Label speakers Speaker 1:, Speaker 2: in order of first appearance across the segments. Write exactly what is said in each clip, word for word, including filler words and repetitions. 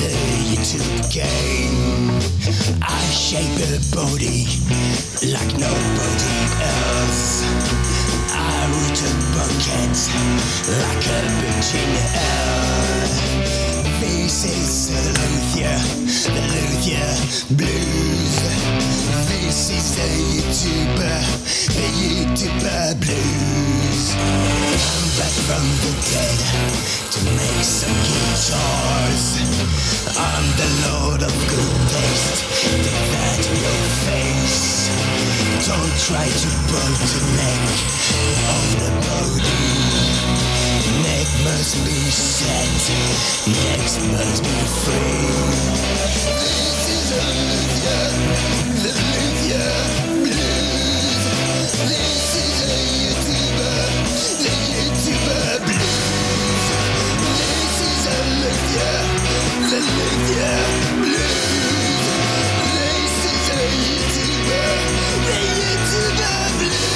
Speaker 1: the YouTube game. I shape a body like nobody else. I root a bucket like a bitch in hell. This is the Luthier, the Luthier Blues. This is the YouTuber, the YouTuber Blues. I'm back from the dead to make some guitars. I'm the Lord of good taste, take that in your face. Don't try to pull the neck of the body. Neck must be set, necks must be free. This is a Luthier, the Luthier Blues. This is a YouTuber, the YouTuber Blues. This is a Luthier, the Luthier Blues. This is a YouTuber, the YouTuber Blues.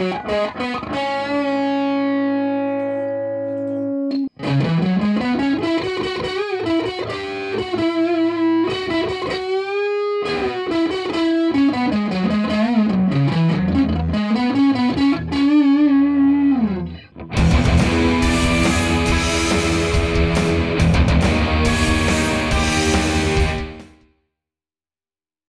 Speaker 2: Thank